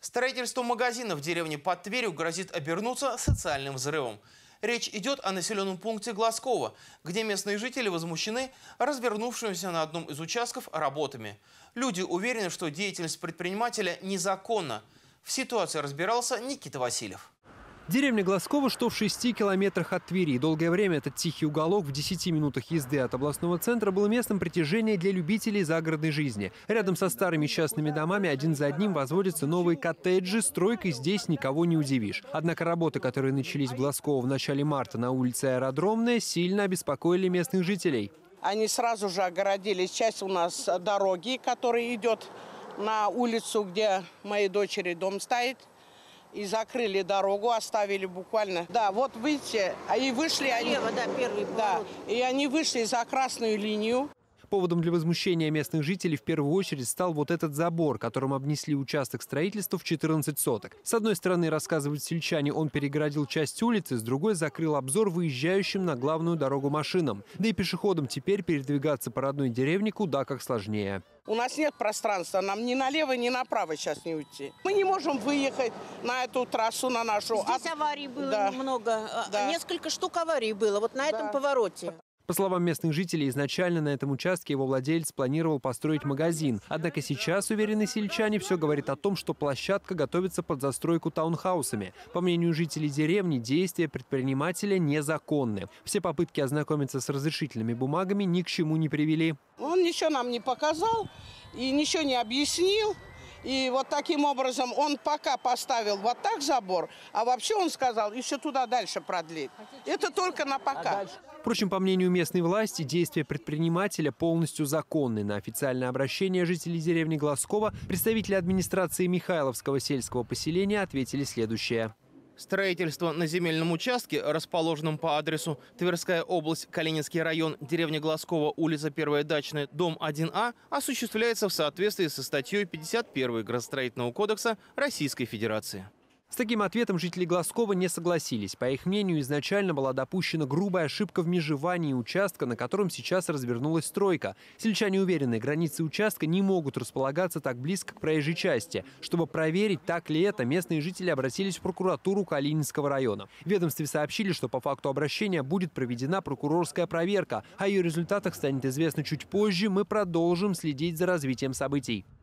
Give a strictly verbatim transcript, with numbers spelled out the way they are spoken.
Строительство магазина в деревне под Тверью грозит обернуться социальным взрывом. Речь идет о населенном пункте Глазково, где местные жители возмущены развернувшимися на одном из участков работами. Люди уверены, что деятельность предпринимателя незаконна. В ситуации разбирался Никита Васильев. Деревня Глазково, что в шести километрах от Твери. Долгое время этот тихий уголок в десяти минутах езды от областного центра был местом притяжения для любителей загородной жизни. Рядом со старыми частными домами один за одним возводятся новые коттеджи. Стройкой здесь никого не удивишь. Однако работы, которые начались в Глазково в начале марта на улице Аэродромная, сильно обеспокоили местных жителей. Они сразу же огородили часть у нас дороги, которая идет на улицу, где моей дочери дом стоит. И закрыли дорогу, оставили буквально. Да, вот видите, и вышли они. Слева, да, первый да, и они вышли за красную линию. Поводом для возмущения местных жителей в первую очередь стал вот этот забор, которым обнесли участок строительства в четырнадцать соток. С одной стороны, рассказывают сельчане, он перегородил часть улицы, с другой закрыл обзор выезжающим на главную дорогу машинам. Да и пешеходам теперь передвигаться по родной деревне куда как сложнее. У нас нет пространства, нам ни налево, ни направо сейчас не уйти. Мы не можем выехать на эту трассу, на нашу. Здесь аварий было да. много, Да. несколько штук аварий было вот на этом Да. повороте. По словам местных жителей, изначально на этом участке его владелец планировал построить магазин. Однако сейчас, уверены сельчане, все говорит о том, что площадка готовится под застройку таунхаусами. По мнению жителей деревни, действия предпринимателя незаконны. Все попытки ознакомиться с разрешительными бумагами ни к чему не привели. Он ничего нам не показал и ничего не объяснил. И вот таким образом он пока поставил вот так забор, а вообще он сказал еще туда дальше продлить. Это только на пока. Впрочем, по мнению местной власти, действия предпринимателя полностью законны. На официальное обращение жителей деревни Глазково представители администрации Михайловского сельского поселения ответили следующее. Строительство на земельном участке, расположенном по адресу Тверская область, Калининский район, деревня Глазково, улица Первая Дачная, дом один А, осуществляется в соответствии со статьей пятьдесят первой Градостроительного кодекса Российской Федерации. С таким ответом жители Глазкова не согласились. По их мнению, изначально была допущена грубая ошибка в межевании участка, на котором сейчас развернулась стройка. Сельчане уверены, границы участка не могут располагаться так близко к проезжей части. Чтобы проверить, так ли это, местные жители обратились в прокуратуру Калининского района. В ведомстве сообщили, что по факту обращения будет проведена прокурорская проверка. О ее результатах станет известно чуть позже. Мы продолжим следить за развитием событий.